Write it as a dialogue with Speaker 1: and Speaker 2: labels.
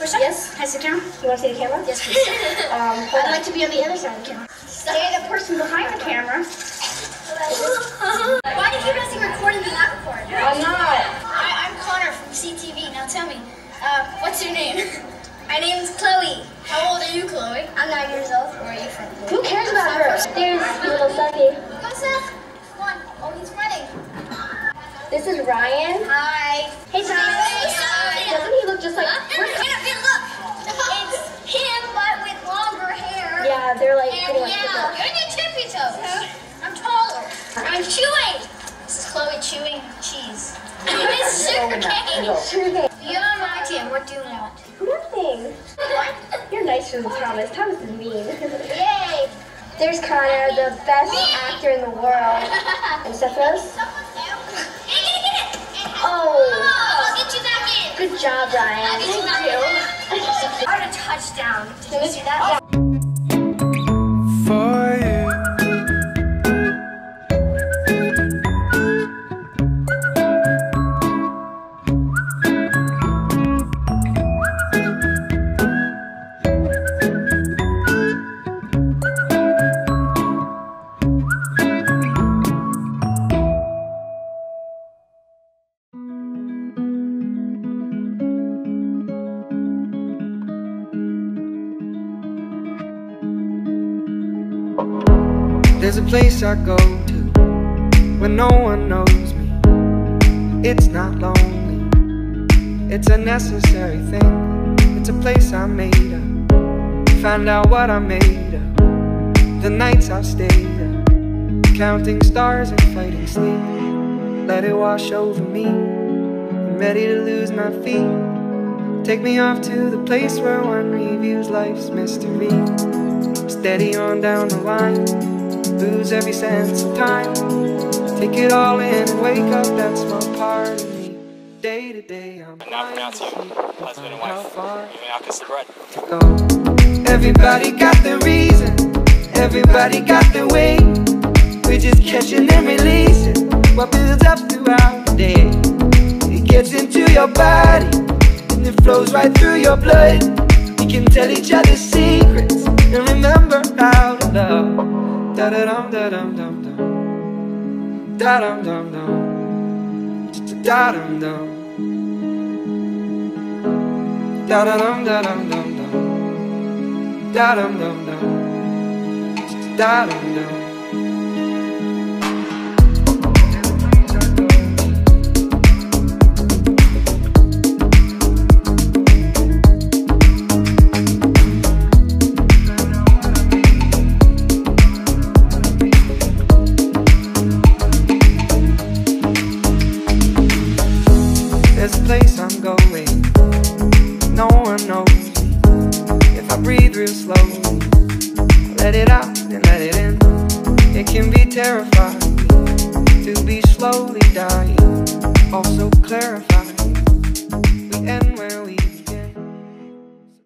Speaker 1: Push-up? Yes. Can I sit down? You want to see the camera? Yes, please. I'd like to be on the other side of the camera. Stay the person behind the camera.
Speaker 2: Why do you keep asking recording and not record?
Speaker 1: I'm not.
Speaker 2: I'm Connor from CTV. Now tell me, what's your name? My name's Chloe. How old are you, Chloe? I'm 9 years old. Where are you from?
Speaker 1: Who cares about her? There's little Seth.
Speaker 2: Come, Seth. Come on. Oh, he's running.
Speaker 1: This is Ryan.
Speaker 2: Hi.
Speaker 1: Hey, Thomas. Doesn't he look just like...
Speaker 2: Look. It's him, but with longer hair.
Speaker 1: Yeah, they're like
Speaker 2: And
Speaker 1: pretty much
Speaker 2: yeah, you're in your tippy toes. I'm taller. I'm chewing. This is Chloe chewing cheese. It's sugarcane.
Speaker 1: Sugarcane.
Speaker 2: You're on my team. What do you want?
Speaker 1: Nothing.
Speaker 2: What?
Speaker 1: You're nicer than Thomas. Thomas is mean.
Speaker 2: Yay.
Speaker 1: There's Connor, the best actor in the world. And Stephos? Oh.
Speaker 2: I'll get you back in.
Speaker 1: Good job, Ryan.
Speaker 2: I'll get you back in. I got a touchdown. Did you see that?
Speaker 3: For you. There's a place I go to when no one knows me. It's not lonely, it's a necessary thing. It's a place I made up, find out what I made of. The nights I've stayed up, counting stars and fighting sleep. Let it wash over me, I'm ready to lose my feet. Take me off to the place where one reviews life's mystery. Steady on down the line, lose every sense of time. Take it all in and wake up that small part of me. Day to day I'm
Speaker 4: now pronounce you husband and wife. Even out kiss the bread.
Speaker 3: To go. Everybody got their reason, everybody got their way. We're just catching and releasing what builds up throughout the day. It gets into your body and it flows right through your blood. We can tell each other secrets and remember how to love. Da da dum da dum dum dum, da dum dum dum, da dum dum, da da dum da dum dum dum, da dum dum dum, da dum dum. There's a place I'm going, no one knows me. If I breathe real slowly, let it out and let it in. It can be terrifying to be slowly dying, also clarifying.